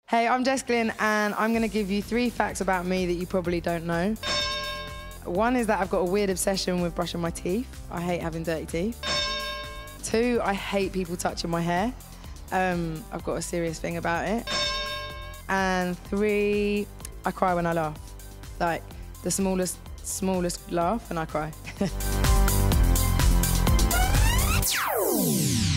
Hey, I'm Jess Glynne, and I'm going to give you 3 facts about me that you probably don't know. One is that I've got a weird obsession with brushing my teeth. I hate having dirty teeth. 2, I hate people touching my hair. I've got a serious thing about it. And 3, I cry when I laugh. Like, the smallest laugh, and I cry.